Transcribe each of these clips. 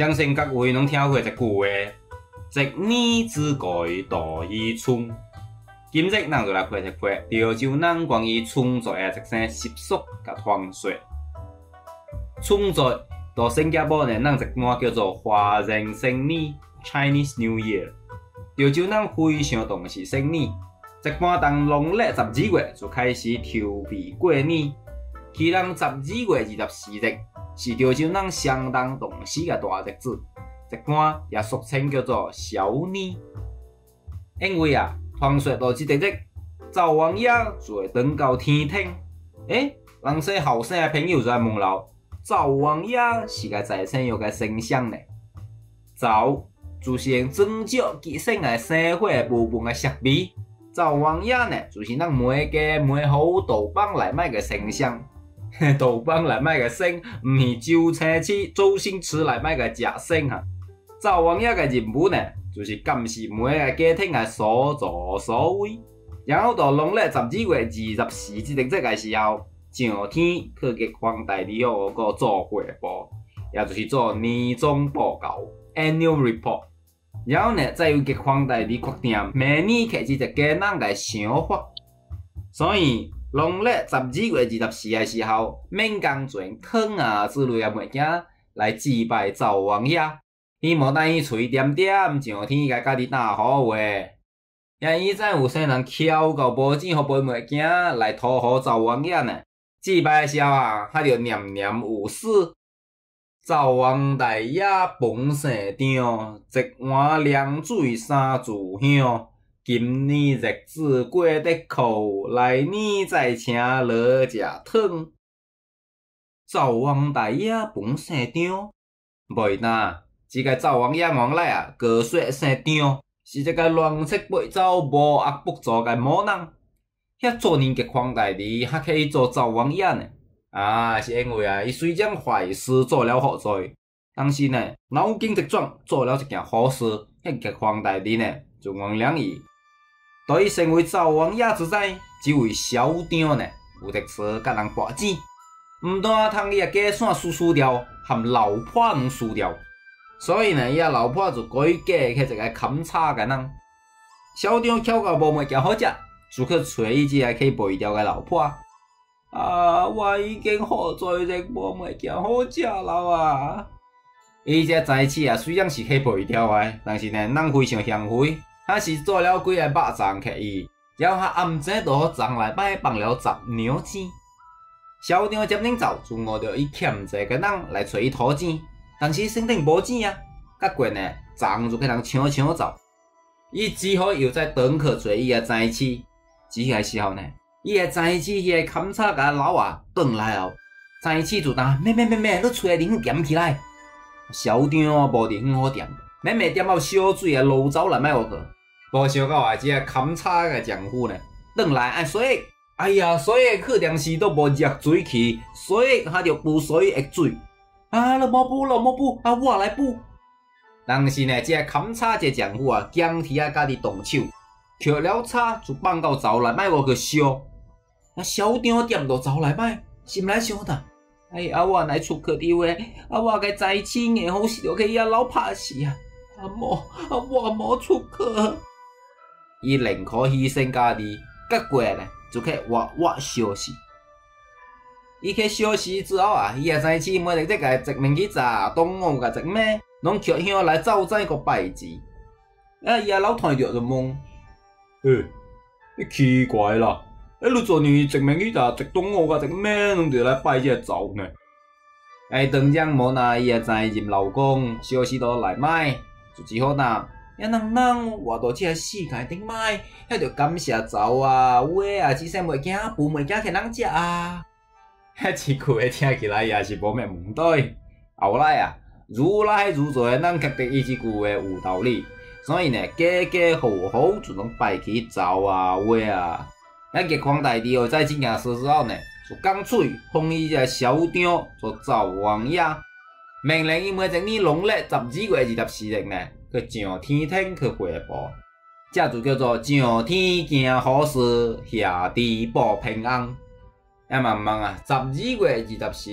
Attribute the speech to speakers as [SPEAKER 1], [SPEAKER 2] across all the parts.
[SPEAKER 1] 相信各位拢听过一句话：一年之计度一春。今日咱就来看一看潮州人关于春节的一些习俗甲传说。春节到新加坡呢，咱一般叫做华人新年 （Chinese New Year）。潮州人非常重视新年，一般当农历12月就开始筹备过年。去年12月24日是潮州人相当重视的大日子，一般也俗称叫做小年。因为传说到这个日，灶王爷就会登到天顶。人说后生的朋友就在问了，灶王爷是个在怎样的形象呢？灶就是用装石结成的生火部分的设备，灶王爷呢就是咱每家每户豆帮来买的形象。豆帮来买个生，唔是周星驰来买个假生哈。灶王爷嘅任务呢，就是监视每个家庭嘅所作所为，然后到农历12月24这个日嘅时候，上天去给皇帝里后个做汇报，也就是做年终报告 （annual report）。然后呢，再由给皇帝里决定明年开始一家人嘅想法。所以农历12月24的时候，免工做汤之类的物件来祭拜灶王爷。希望等伊嘴点点，上天甲家己打好话。也以前有些人巧到无钱互买物件来讨好灶王爷呢。祭拜的时候还着念念有诗：灶王大爷饭生张，一碗凉水三炷香。今年日子过得苦，来年再请落食汤。灶王大爷饭生张，袂当。这个灶王爷原来个说姓张，是一个乱七八糟、无恶不作的某人。遐做年给皇帝里，还可以做灶王爷呢？是因为伊虽将坏事做了好罪，但是呢，脑筋一转，做了一件好事，迄个皇帝里呢就原谅伊。对于身为灶王爷之在，这位小张呢，有特色甲人博钱，毋但通伊家产输掉，含老婆能输掉。所以呢，伊老婆就改嫁去一个砍叉的人。小张巧到无物件好食，就去找伊这个可以背掉的老婆。我已经好多日无物件好食了伊这早市虽然是可以背掉的，但是呢，人非常嫌肥，还是做了几个肉粽给伊，然后暗前就粽内摆放了10牛钱。小张接领走，就误着伊欠债个人来找伊讨钱。但是身顶无钱结果呢，粽就被人抢走。伊只好又再转去找伊个前妻。这个时候呢，伊个前妻迄个砍叉甲老转来后，前妻就答：妹，你出来啉点起来。小张无伫很好点，妹点到烧水个炉灶内卖落去。无想到这个砍叉个丈夫呢，转来水，水个去电视都无热水去，水还着补水液水。了无补，我来补。但是呢，这砍叉这丈夫坚持家己动手，抾了叉就放到灶内摆落去烧。小张点到灶内摆，心内想着：我来出去伫话，我个前妻硬好是着去遐老拍死我无出去。伊宁可牺牲家己，结果呢就去活烧死。伊去烧死之后伊也前妻每日在甲一面去炸，中午甲一暝，拢捡香来走灾个拜祭。伊老看着就问：你奇怪啦，你做年一面去炸，一中午甲一暝，拢着来拜这个灶呢？当然无奈伊个前任老公烧死到来买，就只好答：人活到这个世界顶摆，遐着感谢灶话这些物件补物件给人食一句话听起来也是无咩问题。后来如来如罪，咱确定伊这句话有道理，所以呢，家户户就拢拜起灶给皇帝伫后在这件事之后呢，就干脆封伊这小张做灶王爷，命令伊每一年农历12月24日呢，去上天顶去汇报，这就叫做上天行好事，下地保平安。慢慢12月24日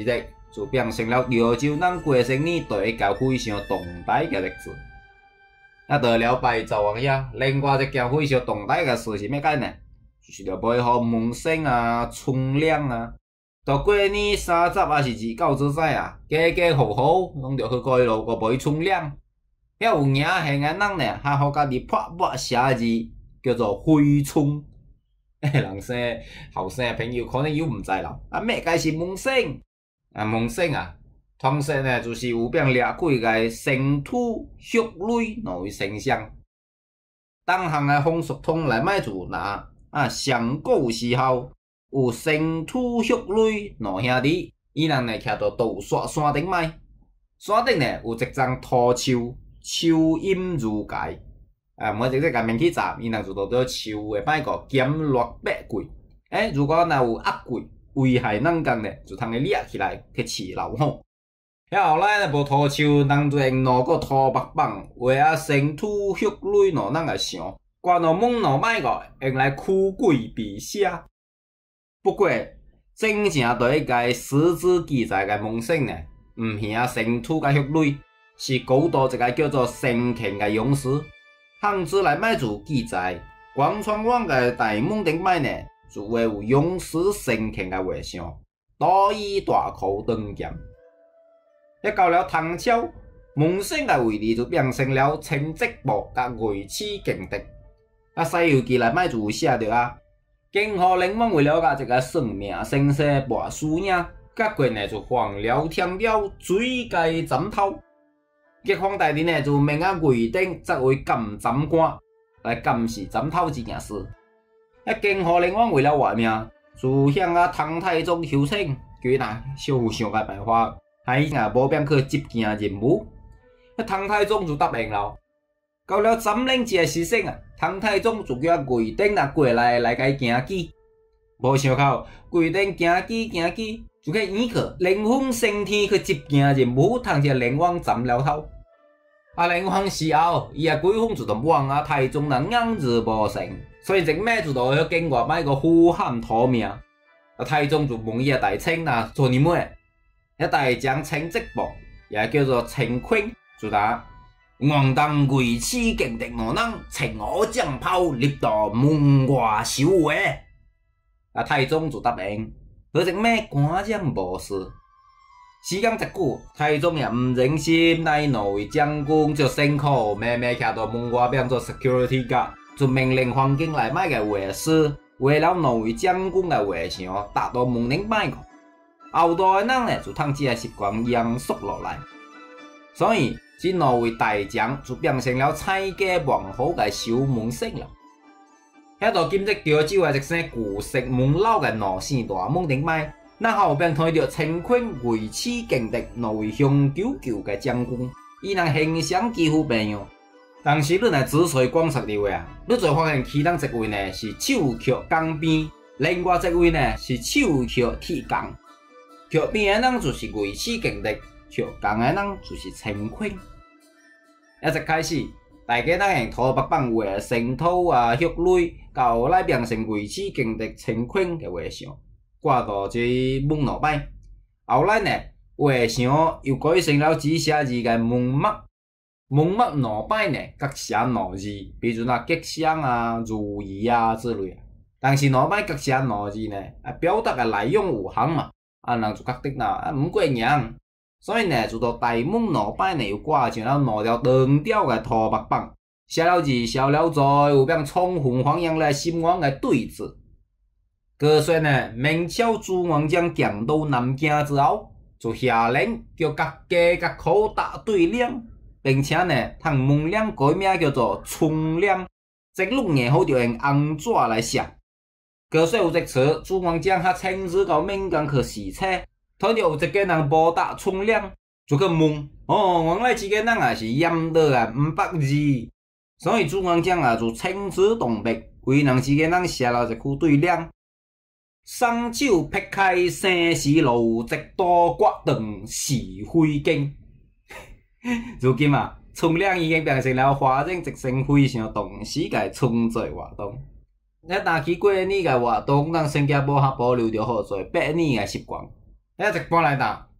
[SPEAKER 1] 就变成了潮州人过生日第一件非常重大嘅日子。到了拜灶王爷，另外一件非常重大嘅事是咩解呢？就是要买互门生啊、春粮啊。到过年30还是29之际啊，家家户户拢着去街路个买春粮。遐有名姓嘅人呢，还好家己破墨写字，叫做挥春。人生后生嘅朋友可能又唔知啦。咩解是门生？门生啊，通常呢就是有变掠几个生土、血泪两位生相。当行嘅风俗通来卖就拿上古时候有生土、血泪两兄弟，伊人呢徛到稻雪山顶卖，山顶呢有一丛土树，树荫如界。每一个甲面去站，伊人就到树的摆个减劣百贵。如果若有压贵危害人工呢，就通去掠起来去饲老虎。后来呢，无土树，人就用两个土木棒画生土、血泪两人个像，挂到门两摆个，用来驱鬼避邪。不过，真正第一届史子记载嘅门生呢，唔是生土甲血泪，是古代一个叫做神庆嘅勇士。汉字内卖就记载，广川湾嘅大门顶摆呢，就会有勇士神庆嘅画像，大衣大裤长剑。到了唐朝，门生嘅位置就变成了千职部甲卫士劲敌。《西游记》内卖就有写着金河灵王为了甲一个算命先生博输赢，结果呢就放了天雕水界斩头。玉皇大帝呢就命魏征作为监斩官来监视斩头这件事。金河灵王为了活命，就向唐太宗求请，叫伊想想个办法，害伊无变去接见任务。唐太宗就答应了。到了斩灵节时辰唐太宗就叫魏征过来甲伊行棋。无想到魏征行棋就去演去灵魂升天去接见任务，通这灵王斩了头。灵王死后，伊鬼魂就同往太宗硬日无成，所以一咩就到去境外买个呼喊讨命。太宗就问伊大清做你妹，大将清职部也叫做清坤，就答。我当卫士劲敌两人，请我将炮立到门外守卫。太宗就答应，可是咩官将无事。时间一久，太宗也唔忍心，那两位将军就辛苦慢慢徛到门外变做 security guard， 就命令环境内卖嘅卫士，为了两位将军嘅画像，搭到门顶摆个。后代嘅人呢，就通这习惯延续落来，所以。这两位大将就变成了蔡家王侯嘅守门生了。到今日潮州嘅一声旧式门楼嘅两扇大门顶摆，咱后边看到清坤、卫士劲敌两位雄赳赳嘅将军，伊人形象几乎变样。但是你若仔细观察的话你就发现其中一位呢是手攫钢鞭，另外一位呢是手攫铁杠。攫鞭嘅人就是卫士劲敌。攫钢的人就是清坤。一开始，大家当用土木棒画生土血泪，到后来变成卫士劲敌清坤嘅画像，挂到这门两摆。后来呢，画像又改成了只写字嘅门幕，门幕两摆呢各写两字，比如吉祥如意之类。但是两摆各写两字呢，表达嘅内容有限嘛，人就觉得唔过瘾。所以呢，就到大门两摆呢，又挂上了两条长条嘅土木棒，写了字，写了在，有变充分反映了心愿嘅对子。据说呢，明朝朱元璋强到南京之后，就下令叫各家各户打对联，并且呢，通门帘改名叫做春联，即6年后就用红纸来写。据说有一次，朱元璋他亲自到闽江去视察。睇到有一个人无打春联，就去问：原来这个人是染到唔捌字，所以朱元璋就亲自动笔，为人这个人写了一句对联：双手劈开生死路，一刀割断是非经。如今春联已经变成了华人一生非常重视嘅春节活动。但去过年嘅活动，咱新加坡还保留着好多百年嘅习惯。一般来讲，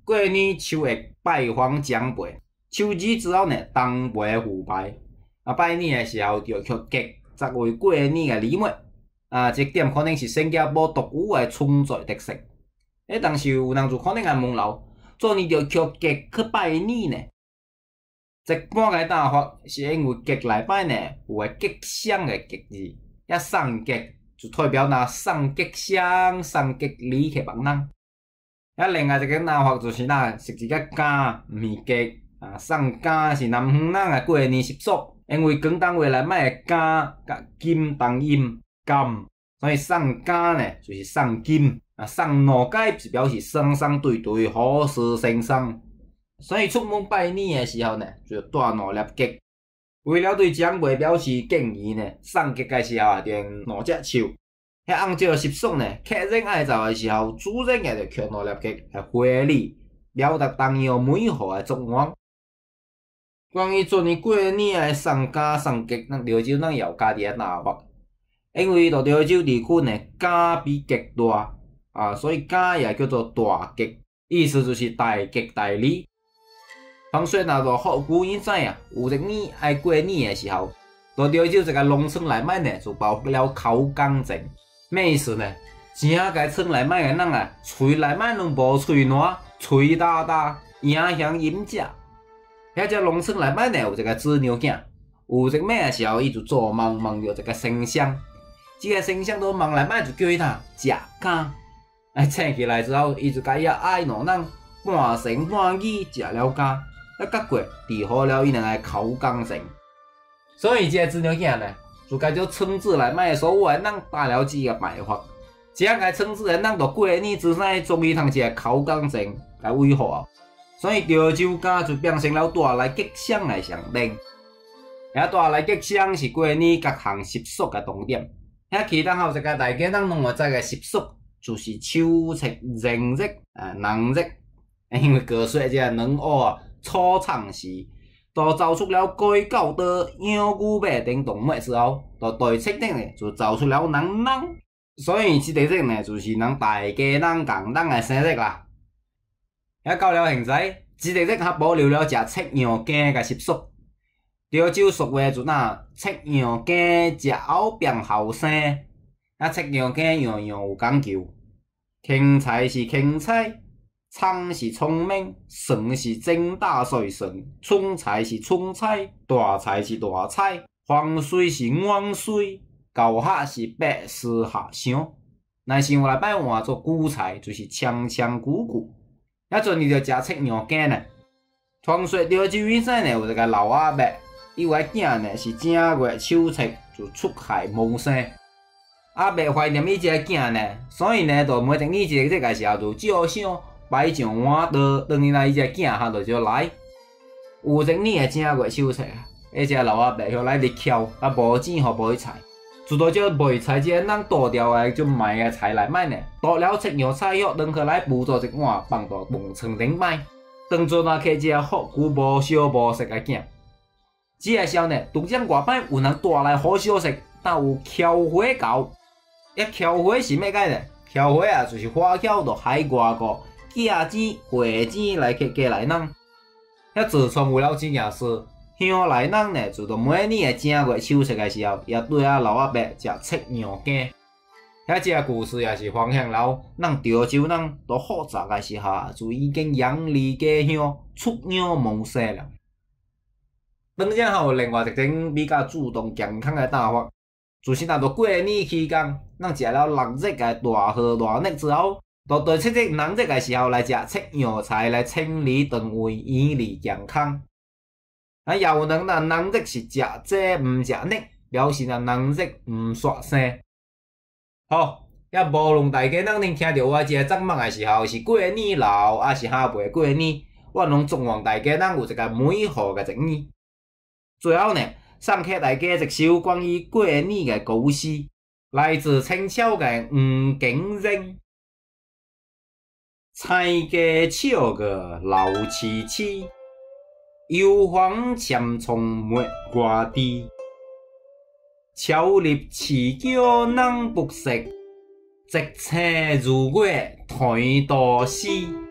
[SPEAKER 1] 过年手会拜访长辈，手指之后呢，当陪腐败。拜年的时候就去结作为过年的礼物。这点可能是新加坡独有的存在特色。但是有人就可能会问了，做年就去结去拜年呢？一般个打法是因为结内摆呢有个吉祥的吉字，送吉就代表送吉祥、送吉利给别人。另外一个打法就是是一个柑，毋是吉。送柑是南方人的过年习俗，因为广东话内摆的柑甲金同音柑，所以送柑呢就是送金。送糯粿是表示双双对对，好事成双。所以出门拜年的时候呢，就带两粒吉。为了对长辈表示敬意呢，送吉的时候就用两只手。按照习俗呢，客人爱走的时候，主人也就捡两粒吉来回礼，表达当阳每户的祝愿。关于做年过年的送柑送吉，咱潮州咱有家己的打法。因为潮州地区呢，柑比吉大，所以柑也叫做大吉，意思就是大吉大利。风水若做福古已知影，有一年爱过年的时候，潮州一个农村内面呢，就包括了口工证，咩意思呢？整个村内面的人喙内面拢无喙烂，喙大大，影响饮食。只农村内面呢有一个子牛囝，有一咩时候伊就做梦梦到一个神仙，这个神仙在梦内面就叫伊食柑，醒起来之后，伊就甲伊爱两人半神半语食了柑。结果治好了伊两个口工症，所以这个子牛囝呢，就甲这村子内面所有的人打了几个办法，这个村子的人就过年之前终于通一个口工症来维护，所以潮州柑就变成了带来吉祥的象征。带来吉祥是过年各项习俗的重点。其他还有一个大家咱拢会知的习俗，就是秋夕人日人日，因为过说这个两乌初创时，就造出了鸡狗刀、羊牛马等动物之后，就对七日呢就造出了人，所以这个日呢就是咱大家人共人的生日啦。到了现在，这个日还保留了食赤羊羹的习俗。潮州俗话就赤羊羹食后变后生，赤羊羹样样有讲究，芹菜是芹菜。葱是葱面，蒜是蒸大水蒜，春菜是春菜，大菜是大菜，黄水是黄水，厚虾是白丝虾香。若是用内摆换做古菜，就是枪枪鼓鼓。阵伊就食赤羊羹呢。传说潮州以前呢有一个老阿伯，伊有个囝呢是正月丑七就出海谋生。阿伯怀念伊这个囝呢，所以呢就每一年这个日的时候就照相。摆上碗桌，当然啦，伊只囝就来。有一年的正月丑七只老阿伯向来日翘，无钱互买菜，就到这卖菜这人倒掉的就卖的菜内面呢，倒了赤羊菜肉，扔起来浮做一碗放到饭床顶摆，当作客一个福古无小无实的囝。这个时候呢，突然外摆有人带来好消息，有翘花狗。翘花是咩解呢？翘花就是花巧到海外国。寄钱、汇钱来去家内人，自从有了这件事，乡内人呢，就到每年的正月丑七的时候，也对老阿伯食赤羊羹。这个故事也是方向了，咱潮州人到复杂的时候，就已经养离家乡、出洋谋生了。当然还有另外一种比较注重健康的打法，就是到过年期间，咱食了6日的大贺大日之后。到第7日人日的时候来食赤羊菜来清理肠胃，养利健康。也有人人日是食这唔食肉，表示人日唔刷生。好，无论大家人听到我这个节目的时候是过年老，还是还未过年，我拢祝愿大家人有一个美好的一年。最后呢，送给大家一首关于过年的故事，来自清朝的吴景仁。菜家笑个老凄凄，油黄咸葱没挂地。巧立持久人不识，直车如月台多时。